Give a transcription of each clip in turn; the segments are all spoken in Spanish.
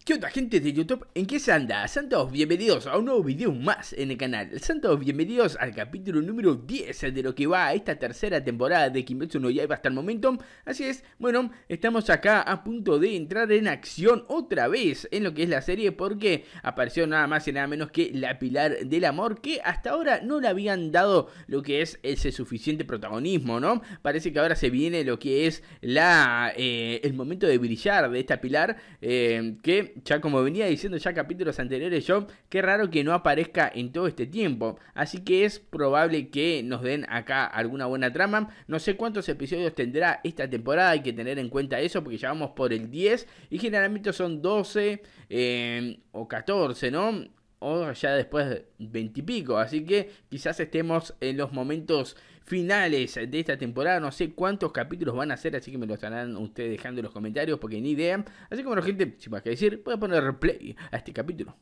¿Qué onda, gente de YouTube? ¿En qué se anda? Santos, bienvenidos a un nuevo video más en el canal. Santos, bienvenidos al capítulo número 10 de lo que va a esta tercera temporada de Kimetsu no Yaiba hasta el momento. Así es, bueno, estamos acá a punto de entrar en acción otra vez en lo que es la serie, porque apareció nada más y nada menos que la Pilar del Amor, que hasta ahora no le habían dado lo que es ese suficiente protagonismo, ¿no? Parece que ahora se viene lo que es el momento de brillar de esta Pilar, que ya como venía diciendo ya capítulos anteriores yo, qué raro que no aparezca en todo este tiempo. Así que es probable que nos den acá alguna buena trama. No sé cuántos episodios tendrá esta temporada, hay que tener en cuenta eso porque ya vamos por el 10 y generalmente son 12 o 14, ¿no? O ya después 20 y pico, así que quizás estemos en los momentos finales de esta temporada. No sé cuántos capítulos van a ser, así que me lo estarán ustedes dejando en los comentarios porque ni idea. Así que bueno, gente, sin más que decir, voy a poner play a este capítulo.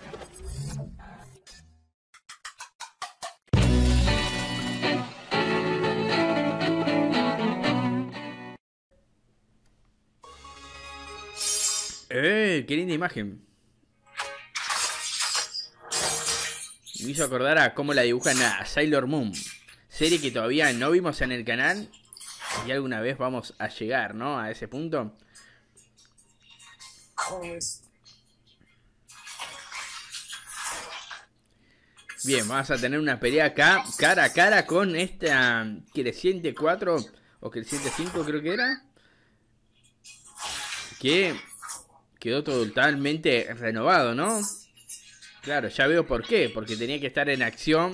Qué linda imagen. Me hizo acordar a cómo la dibujan a Sailor Moon, serie que todavía no vimos en el canal y alguna vez vamos a llegar, ¿no? A ese punto. Bien, vamos a tener una pelea acá, cara a cara con esta Creciente 4 o Creciente 5 creo que era, que quedó totalmente renovado, ¿no? Claro, ya veo por qué, porque tenía que estar en acción.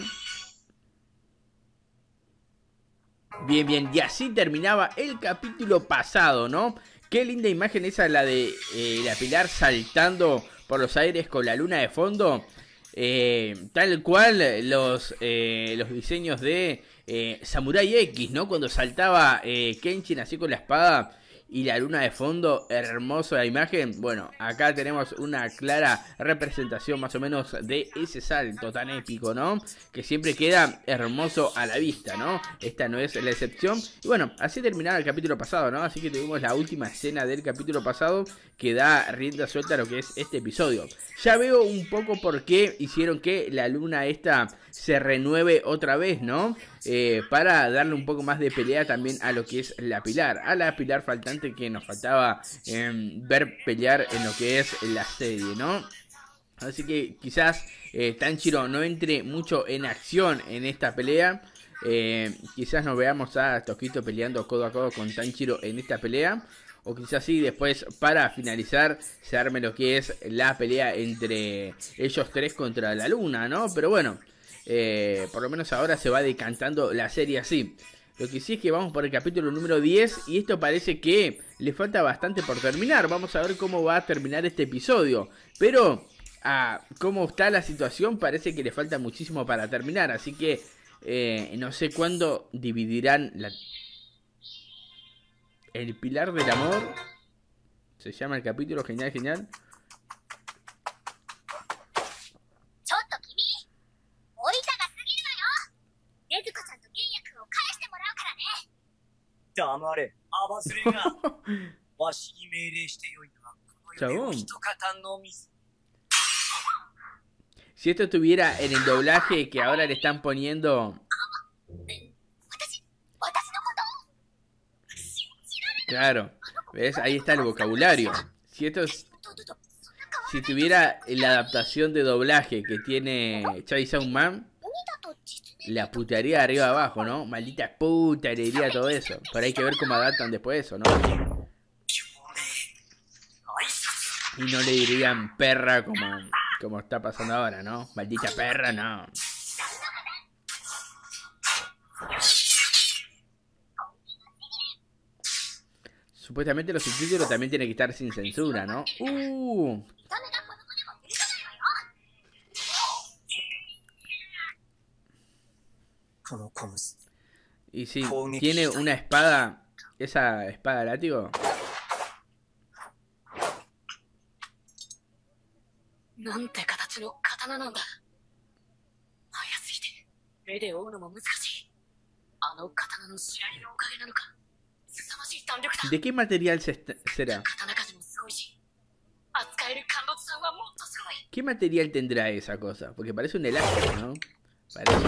Bien, bien, y así terminaba el capítulo pasado, ¿no? Qué linda imagen esa, la de la Pilar saltando por los aires con la luna de fondo. Tal cual los diseños de Samurai X, ¿no? Cuando saltaba Kenshin así con la espada y la luna de fondo, hermosa la imagen. Bueno, acá tenemos una clara representación más o menos de ese salto tan épico, ¿no? Que siempre queda hermoso a la vista, ¿no? Esta no es la excepción. Y bueno, así terminaba el capítulo pasado, ¿no? Así que tuvimos la última escena del capítulo pasado que da rienda suelta a lo que es este episodio. Ya veo un poco por qué hicieron que la luna esta se renueve otra vez, ¿no? Para darle un poco más de pelea también a lo que es la Pilar, a la Pilar faltante que nos faltaba ver pelear en lo que es la serie, ¿no? Así que quizás Tanjiro no entre mucho en acción en esta pelea. Quizás nos veamos a Toquito peleando codo a codo con Tanjiro en esta pelea. O quizás sí, después para finalizar se arme lo que es la pelea entre ellos tres contra la luna, ¿no? Pero bueno, por lo menos ahora se va decantando la serie así. Lo que sí es que vamos por el capítulo número 10 y esto parece que le falta bastante por terminar. Vamos a ver cómo va a terminar este episodio. Pero cómo está la situación parece que le falta muchísimo para terminar. Así que no sé cuándo dividirán el Pilar del Amor. Se llama el capítulo, genial, genial. Chabón. Si esto estuviera en el doblaje que ahora le están poniendo. Claro, ¿ves? Ahí está el vocabulario. Si tuviera la adaptación de doblaje que tiene Chainsaw Man, la putearía de arriba abajo, ¿no? Maldita puta, le diría todo eso. Pero hay que ver cómo adaptan después eso, ¿no? Y no le dirían perra como está pasando ahora, ¿no? Maldita perra, no. Supuestamente los subtítulos también tienen que estar sin censura, ¿no? Y sí, tiene una espada. Esa espada látigo. ¿De qué material será? ¿Qué material tendrá esa cosa? Porque parece un elástico, ¿no? Parece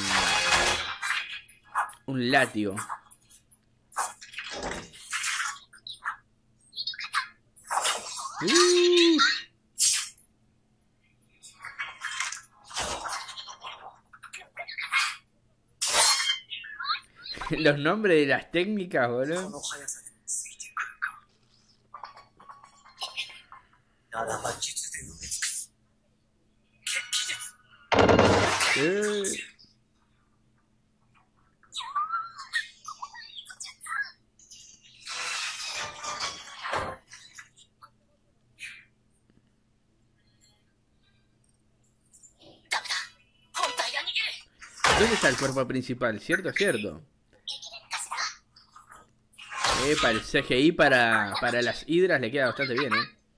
un látigo. Los nombres de las técnicas, boludo. ¿Dónde está el cuerpo principal? ¿Cierto? Cierto. Para el CGI para las hidras le queda bastante bien,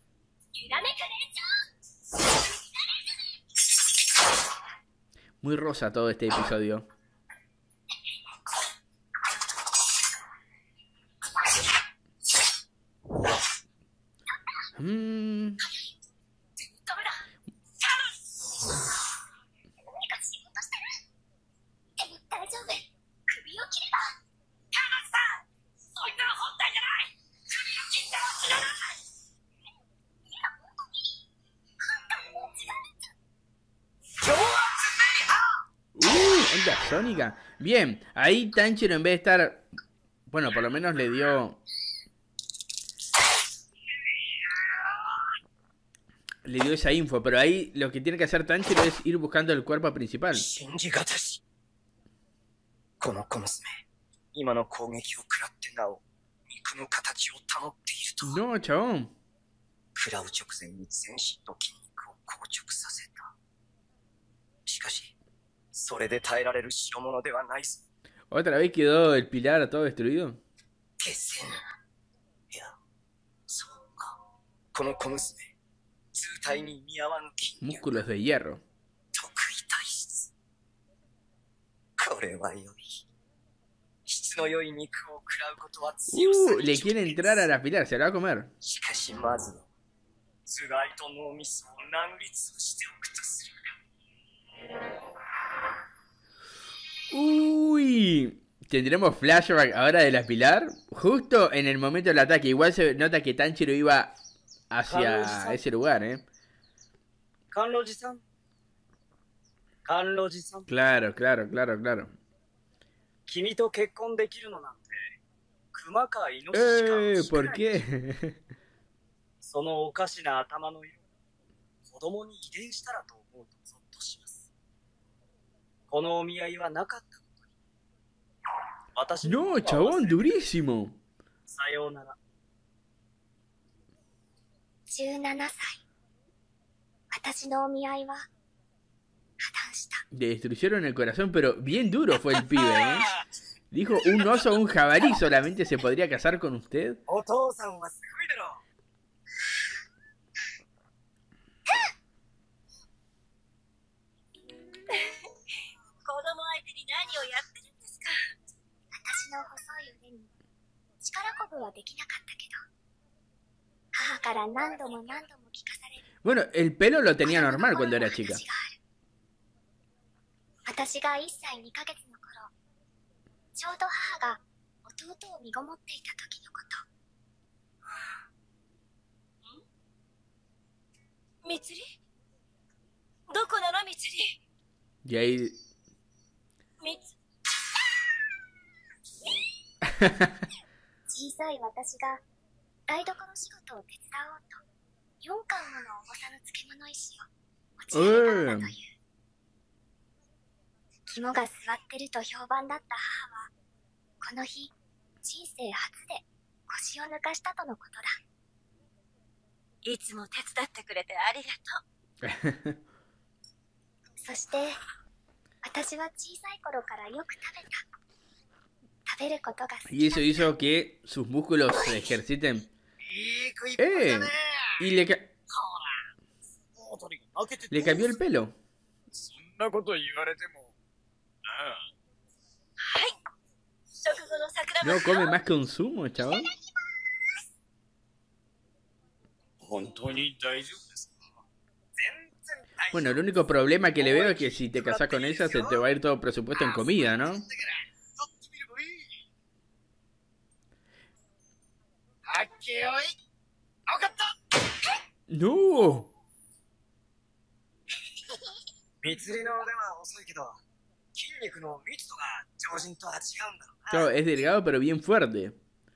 Muy rosa todo este episodio. Onda sónica. Bien, ahí Tanjiro en vez de estar... Bueno, por lo menos le dio... Le dio esa info, pero ahí lo que tiene que hacer Tanjiro es ir buscando el cuerpo principal. No, chabón. ¿Otra vez quedó el pilar todo destruido? Músculos de hierro. Le quiere entrar a la pilar, se la va a comer. Uy, tendremos flashback ahora de la pilar. Justo en el momento del ataque. Igual se nota que Tanjiro iba hacia ese lugar, Claro, claro, claro, claro. ¿Por qué? No, chabón, durísimo. 17歳。私のお見合いは破綻した。 Le destruyeron el corazón, pero bien duro fue el pibe, Dijo, un oso o un jabalí solamente se podría casar con usted. お父さんはすごいだろう。子供相手に何をやってるんですか。私の細い腕に力こぶはできなかったけど、母から何度も何度も聞かされる。 Bueno, el pelo lo tenía normal cuando era chica. 私が1歳2ヶ月の頃、ちょうど母が弟を身ごもっていた時のこと。みつり？どこなのみつり？ Y ahí... みつ小さい私が台所仕事を手伝おうと4貫もの重さの漬物石を持ち上げたのだという。肝が据わってると評判だった母はこの日人生初で腰を抜かしたとのことだ。いつも手伝ってくれてありがとう。そして私は小さい頃からよく食べた。食べることが好きだ。 Y eso hizo que sus músculos se ejerciten. Y le cambió el pelo. No come más que un zumo, chaval. Bueno, el único problema que le veo es que si te casás con ella se te va a ir todo el presupuesto en comida, ¿no? ¡No! 蜜りの腕は遅いけど、筋肉の密度が常人とは違うんだろうな。 Claro, es delgado pero bien fuerte.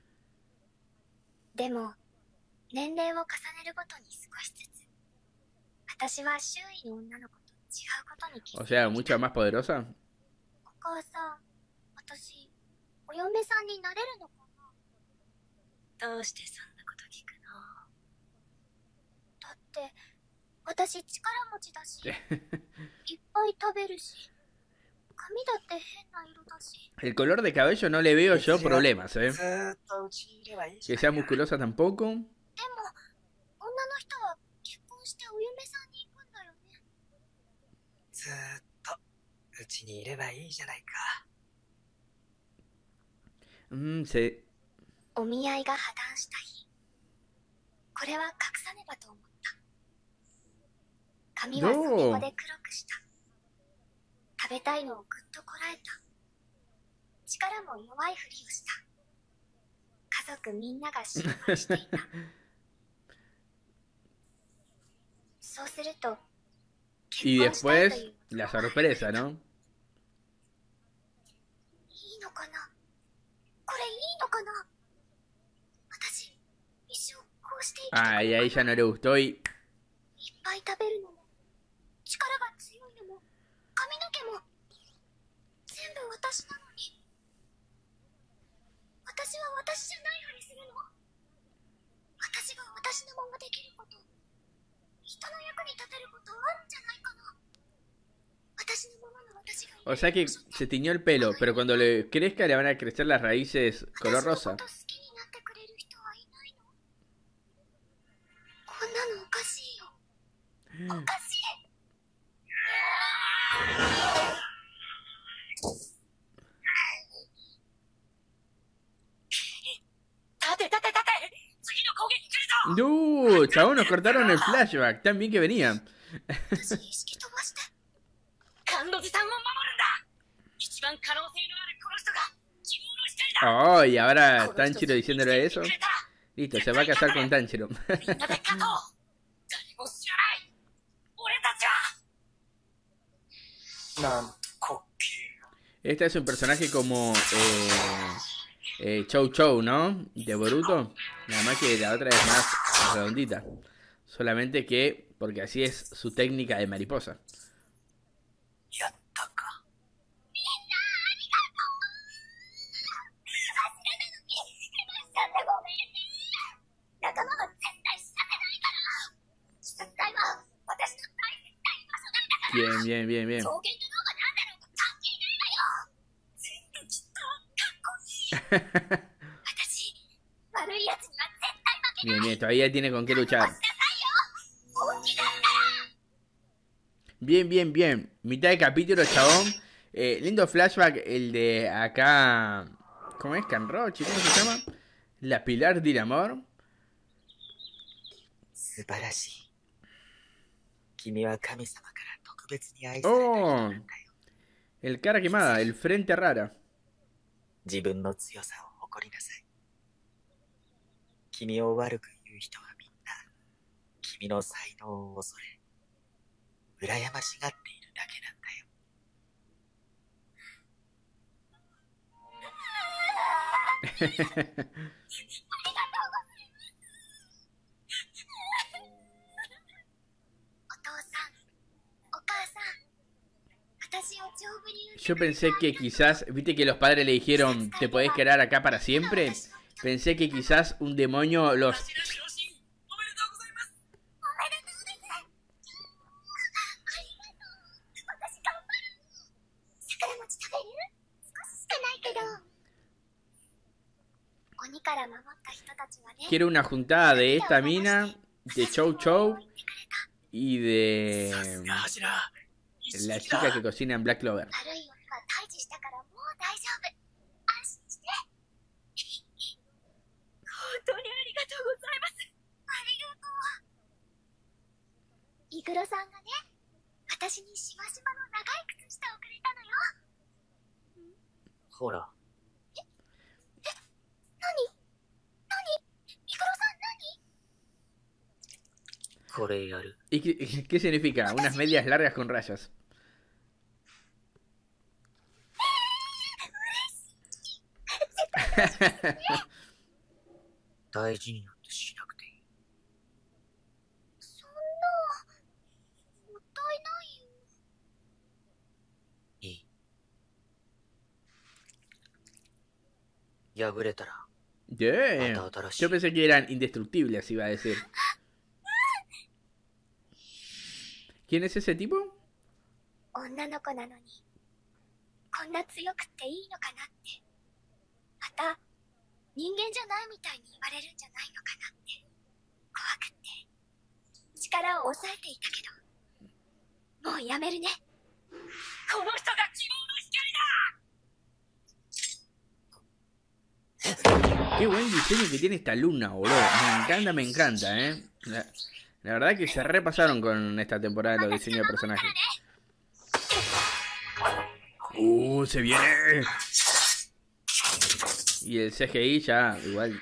でも年齢を重ねるごとに少しずつ私は周囲の女の子と違うことに気づ O いて sea, mucha más poderosa. お母さん、私お嫁さんになれるのかな。どうしてそんなこと聞くの。だって私力持ちだしいっぱい食べるし髪だって変な色だし。 El color de cabello no le veo yo problemas, ずーっとうちにいればいいじゃ Que ない sea musculosa tampoco. でも女の人は結婚してお嫁さんに行くんだよね。 ずーっとうちにいればいいじゃないか。 Se... お見合いが破談した日、これは隠さねばと思った。髪は染め粉で黒くした。食べたいのをぐっとこらえた。力も弱いふりをした。家族みんなが心配していた。そうすると Y 結婚したいと después いう la sorpresa, ¿no? いいのかな、これいいのかな。私一生こうして生きてく Ah, y a ella no le gustó y... いっぱい食べるのも力が強いのも髪の毛も全部私なのに、私は私じゃないふりするの。私が私のままできること、人の役に立てることあるんじゃないかな。私のままの私がいい。 O sea que se tiñó el pelo, pero cuando le crezca le van a crecer las raíces color 私の rosa. こと好きになってくれる人はいないの。こんなのおかしいよ。おかしい。 立て立て立て、次の攻撃来るぞ。 ¡No! Chabón, nos cortaron el flashback. Tan bien que venían. 私意識飛ばして。 甘露寺さんを守るんだ。一番可能性のあるこの人が希望の光だ。 Oh, y ahora Tanjiro diciéndole eso. Listo, se va a casar con Tanjiro. みんなで勝とう。誰も知らない俺たちは。なんと滑稽。 Este es un personaje como Chou Chou, ¿no? De Boruto. Nada más que la otra es más redondita. Solamente que, porque así es su técnica de mariposa. やったか。 みんなありがとう。忘れなのに今しちゃってごめんね。仲間は絶対死なせないから。施設内は私の大切な居場所なんだから。 Bien, bien, bien, bien. 草原だろうがなんだろうが関係ないわよ。全部きっとかっこいい。私悪いやつには絶対負けない。 Bien, bien, todavía tiene con qué luchar. しなさいよ。本気だったら。 Bien, bien, bien. Mitad de capítulo, chabón. Lindo flashback el de acá. ¿Cómo es? Canrochi, ¿cómo se llama? La Pilar del Amor. 素晴らしい。君は神様から特別に愛された人なんだよ。 El cara quemada, el frente rara. 自分の強さを誇りなさい。君を悪く言う人はみんな、君の才能を恐れ、羨ましがっているだけなんだよ。 Yo pensé que quizás, viste que los padres le dijeron, ¿te podés quedar acá para siempre? Pensé que quizás un demonio los... Quiero una juntada de esta mina, de Chou Chou y de la chica que cocina en Black Clover. 私にしましまの長い靴下をくれたのよ。 ほら、 何イクロさんこれやる。 ¿Y qué significa? Unas medias largas con rayas. 大事になんてしなくていい。 何そんな、もったいないよ。 いい。破れたら、 Damn. また新しい。 Yo pensé que eran indestructibles, iba a decir. ¿Quién es ese tipo? 女の子なのにこんな強くっていいのかなって、また人間じゃないみたいに言われるんじゃないのかなって怖くって力を抑えていたけど、もうやめるね。この人が希望の光だ。 Qué buen diseño que tiene esta luna, boludo. Me encanta, La verdad que se repasaron con esta temporada los diseños de personajes. Se viene. Y el CGI ya, igual.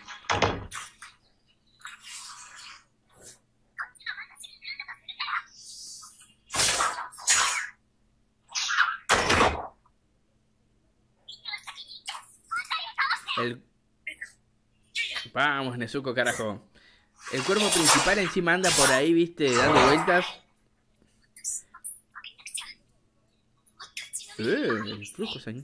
Vamos, Nezuko, carajo. El cuerpo principal encima anda por ahí, viste, dando vueltas. El flujo, señor.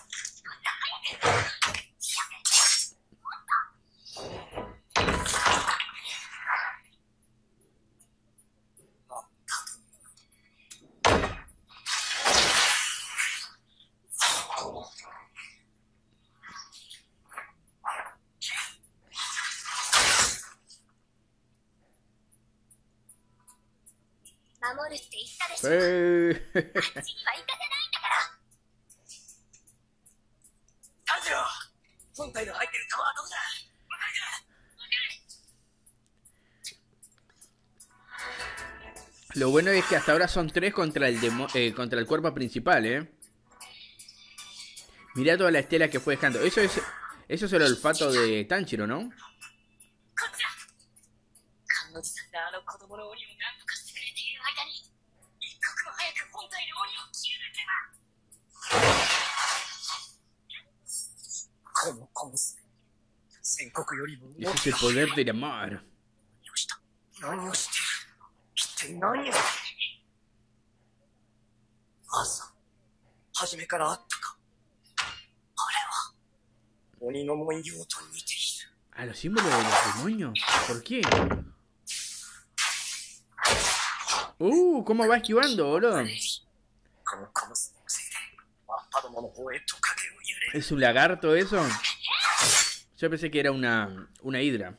Lo bueno es que hasta ahora son 3 contra el cuerpo principal, Mirá toda la estela que fue dejando. Eso es el olfato de Tanjiro, ¿no? Ese es el poder del amor. 朝、初めからあったか。あれは鬼の文様と似ている。 ¿A los símbolos de los demonios? ¿Por qué? ¿Cómo va esquivando, boludo? ¿Es un lagarto eso? Yo pensé que era una hidra.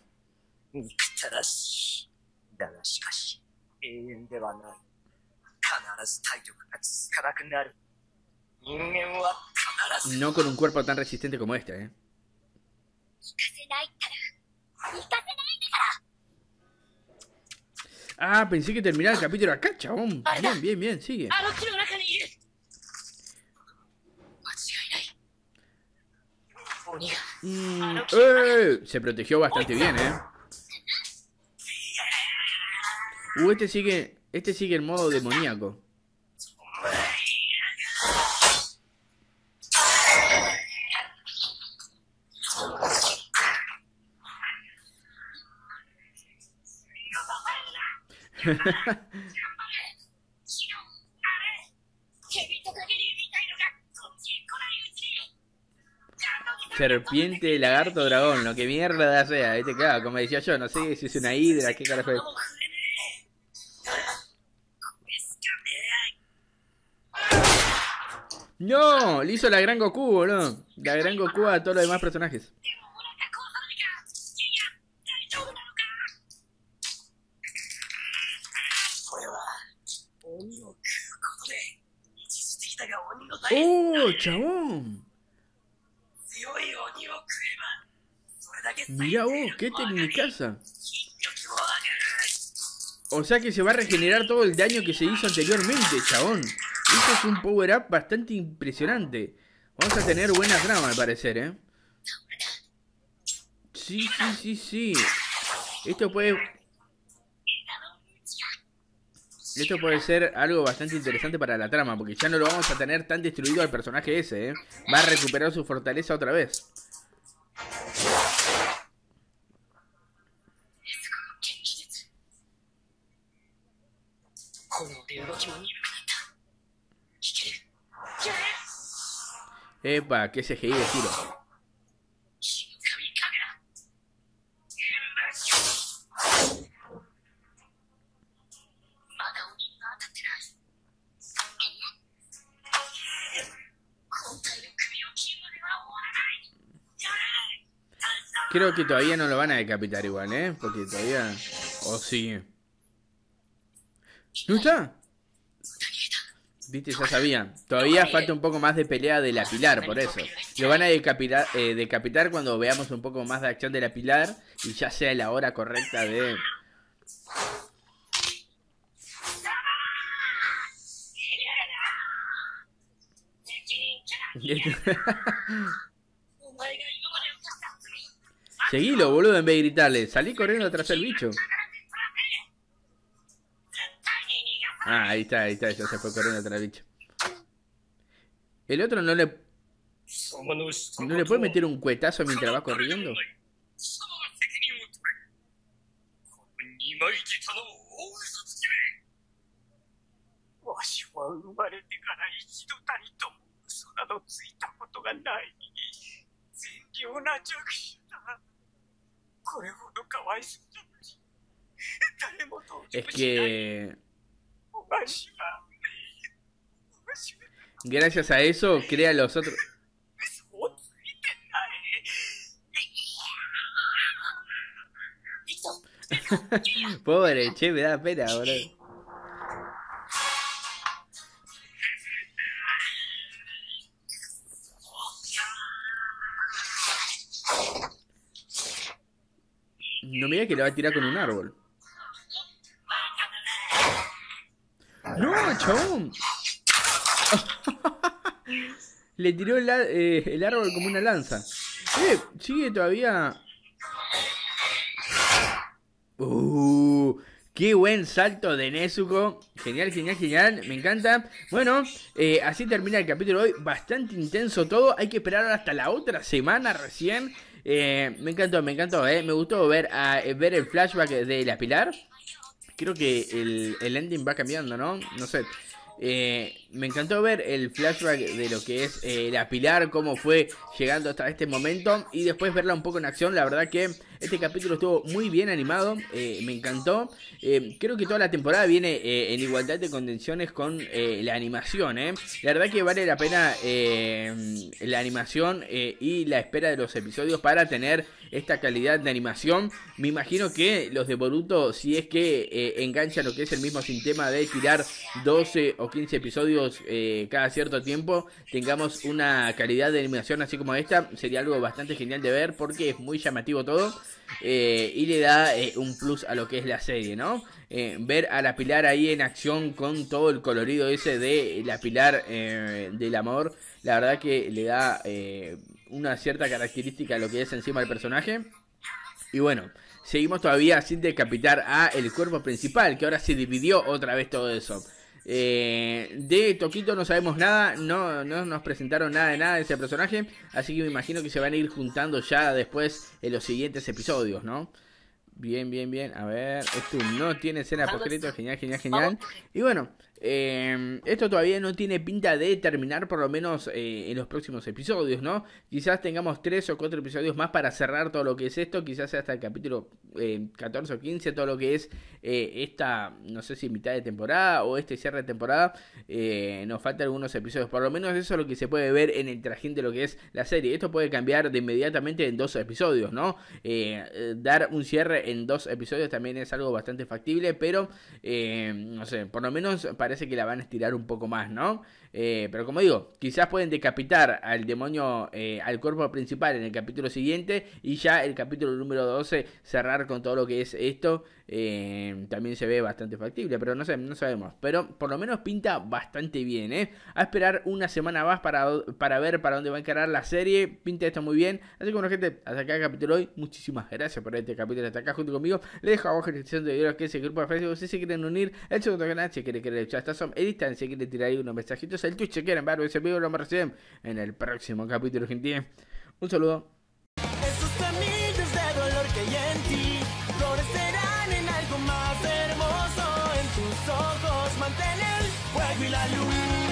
だがしかし永遠ではない。必ず体力が続かなくなる。人間は必ず。 No con un cuerpo tan resistente como este, Ah, pensé que terminaba el capítulo acá, chabón. Bien, bien, sigue. Se protegió bastante bien, Este sigue el modo demoníaco. Serpiente, lagarto, dragón, lo que mierda sea, claro, como decía yo, no sé si es una hidra, qué carajo es. No, le hizo la gran Goku, boludo. La gran Goku a todos los demás personajes. Chabón. Mirá vos, qué tecnicaza. O sea que se va a regenerar todo el daño que se hizo anteriormente, chabón. Eso es un power up bastante impresionante. Vamos a tener buena trama al parecer, ¿eh? Sí, sí, sí, sí. Esto puede ser algo bastante interesante para la trama, porque ya no lo vamos a tener tan destruido al personaje ese, ¿eh? Va a recuperar su fortaleza otra vez. Epa, que CGI de tiro. Creo que todavía no lo van a decapitar igual, ¿eh? Porque todavía... Oh, sí. ¿No está? Viste, ya sabía. Todavía falta un poco más de pelea de la Pilar, por eso. Lo van a decapitar cuando veamos un poco más de acción de la Pilar y ya sea la hora correcta de... Seguilo, boludo, en vez de gritarle. Salí corriendo tras el bicho. Ah, ahí está, ya se fue corriendo tras el bicho. El otro no le puede meter un cuetazo mientras va corriendo. Es que... gracias a eso crea los otros... Pobre, che, me da pena, boludo. No me diga que le va a tirar con un árbol. ¡No, chabón! Le tiró el árbol como una lanza. Sigue todavía... ¡Qué buen salto de Nezuko! Genial, genial, genial. Me encanta. Bueno, así termina el capítulo de hoy. Bastante intenso todo. Hay que esperar hasta la otra semana recién. Me encantó, me encantó. Me gustó ver el flashback de la Pilar. Creo que el ending va cambiando, ¿no? No sé. Me encantó ver el flashback de lo que es la Pilar, cómo fue llegando hasta este momento y después verla un poco en acción. La verdad que este capítulo estuvo muy bien animado, me encantó. Creo que toda la temporada viene en igualdad de condiciones con la animación. La verdad que vale la pena la animación y la espera de los episodios para tener esta calidad de animación. Me imagino que los de Boruto, si es que enganchan lo que es el mismo sistema de tirar 12 o 15 episodios cada cierto tiempo, tengamos una calidad de animación así como esta, sería algo bastante genial de ver porque es muy llamativo todo y le da un plus a lo que es la serie, ¿no? Ver a la Pilar ahí en acción con todo el colorido ese de la Pilar del amor, la verdad que le da una cierta característica a lo que es encima del personaje. Y bueno, seguimos todavía sin decapitar a el cuerpo principal, que ahora se dividió otra vez todo eso. De Toquito no sabemos nada, no nos presentaron nada de ese personaje, así que me imagino que se van a ir juntando ya después en los siguientes episodios, ¿no? Bien, bien, bien, a ver, esto no tiene escena post-crédito, genial, genial, genial. Y bueno, esto todavía no tiene pinta de terminar, por lo menos en los próximos episodios, ¿no? Quizás tengamos 3 o 4 episodios más para cerrar todo lo que es esto, quizás hasta el capítulo 14 o 15, todo lo que es esta, no sé si mitad de temporada o este cierre de temporada. Nos faltan algunos episodios, por lo menos eso es lo que se puede ver en el trajín de lo que es la serie. Esto puede cambiar de inmediatamente en 2 episodios, ¿no? Dar un cierre en 2 episodios también es algo bastante factible, pero no sé, por lo menos parece que la van a estirar un poco más, ¿no? Pero como digo, quizás pueden decapitar al demonio, al cuerpo principal en el capítulo siguiente, y ya el capítulo número 12 cerrar con todo lo que es esto. También se ve bastante factible, pero no sé, no sabemos. Pero por lo menos pinta bastante bien, A esperar una semana más para ver para dónde va a encarar la serie. Pinta esto muy bien. Así que bueno, gente, hasta acá el capítulo de hoy. Muchísimas gracias por este capítulo hasta acá junto conmigo. Les dejo abajo en la descripción de video que es el grupo de Facebook. Si se quieren unir, el segundo canal, si quieren el chat, el Instagram, si quieren tirar ahí unos mensajitos, el Twitch, si quieren ver ese video, lo reciben en el próximo capítulo, gente. Un saludo. Esos semillas de dolor que hay en ti florecerán en algo más hermoso. En tus ojos mantén el fuego y la luz.